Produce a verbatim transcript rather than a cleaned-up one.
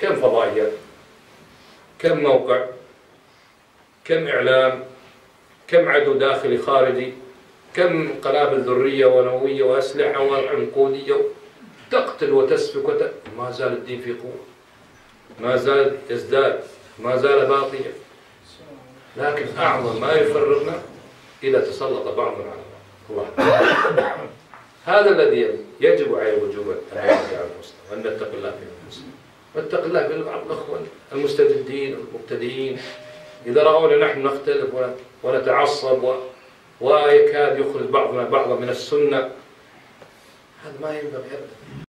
كم فضائيات، كم موقع، كم إعلام، كم عدو داخلي خارجي، كم قنابل ذرية ونووية وأسلحة وعنقودية تقتل وتسفك وت... ما زال الدين في قوة، ما زال يزداد، ما زال باقيا، لكن أعظم ما يفرقنا إذا تسلط بعضنا على بعض. الله هذا الذي يجب عليه وجوبا أن يرجع المسلم وأن نتقي الله في المسلم، واتق الله في بعض الأخوة المستجدين المبتدئين إذا رأونا نحن نختلف ونتعصب و... ويكاد يخرج بعضنا بعضا من السنة، هذا ما ينبغي أبدا.